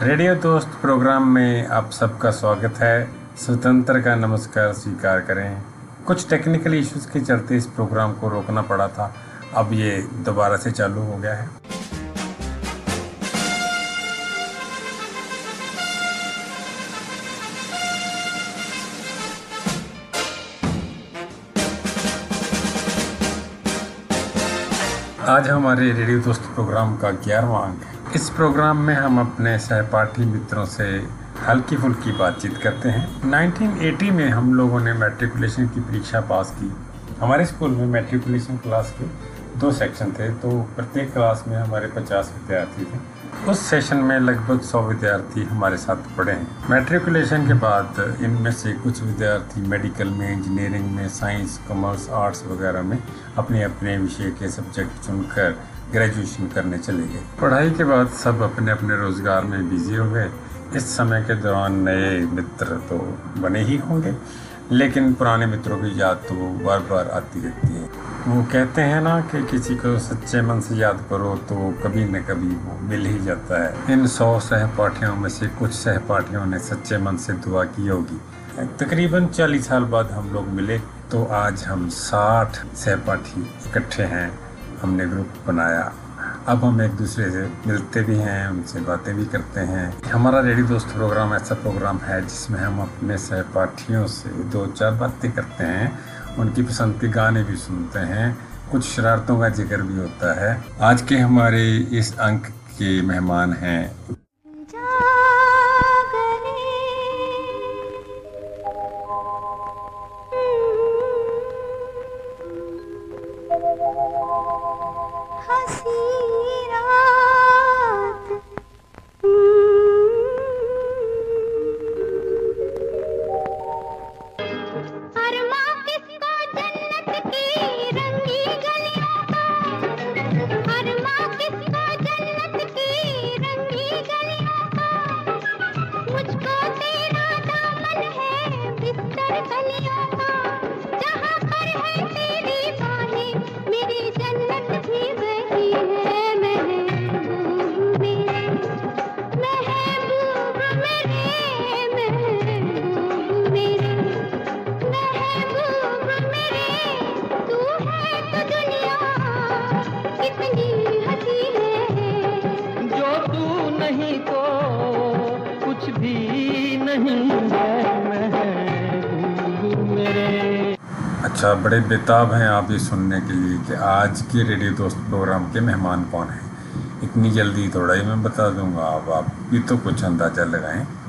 Radio दोस्त programme में आप सबका स्वागत है। स्वतंत्र का नमस्कार स्वीकार करें। कुछ टेक्निकल इश्यूज के चलते इस प्रोग्राम को रोकना पड़ा था, अब ये दोबारा से चालू हो गया है। आज हमारे रेडियो दोस्त प्रोग्राम का 11वां अंक है। इस प्रोग्राम में हम अपने सहपाठी मित्रों से हल्की फुल्की बातचीत करते हैं। 1980 में हम लोगों ने मैट्रिकुलेशन की परीक्षा पास की। हमारे स्कूल में मैट्रिकुलेशन क्लास के 2 सेक्शन थे, तो प्रत्येक क्लास में हमारे 50 विद्यार्थी थे। उस सेशन में लगभग 100 विद्यार्थी हमारे साथ पढ़े हैं। मैट्रिकुलेशन के बाद इनमें से कुछ विद्यार्थी मेडिकल में, इंजीनियरिंग में, साइंस, कॉमर्स, आर्ट्स वगैरह में अपने अपने विषय के सब्जेक्ट चुनकर ग्रेजुएशन करने चले गए। पढ़ाई के बाद सब अपने अपने रोजगार में बिजी हो गए। इस समय के दौरान नए मित्र तो बने ही होंगे, लेकिन पुराने मित्रों की याद तो बार बार आती रहती है। वो कहते हैं ना कि किसी को सच्चे मन से याद करो तो कभी न कभी वो मिल ही जाता है। इन 100 सहपाठियों में से कुछ सहपाठियों ने सच्चे मन से दुआ की होगी। तकरीबन 40 साल बाद हम लोग मिले, तो आज हम 60 सहपाठी इकट्ठे हैं। हमने ग्रुप बनाया। अब हम एक दूसरे से मिलते भी हैं, उनसे बातें भी करते हैं। हमारा रेडियो दोस्त प्रोग्राम ऐसा प्रोग्राम है जिसमें हम अपने सहपाठियों से 2-4 बातें करते हैं, उनकी पसंद के गाने भी सुनते हैं, कुछ शरारतों का जिक्र भी होता है। आज के हमारे इस अंक के मेहमान हैं अच्छा, बड़े बेताब हैं आप ये सुनने के लिए कि आज के रेडियो दोस्त प्रोग्राम के मेहमान कौन हैं। इतनी जल्दी थोड़ा ही मैं बता दूंगा, अब आप भी तो कुछ अंदाज़ा लगाएं।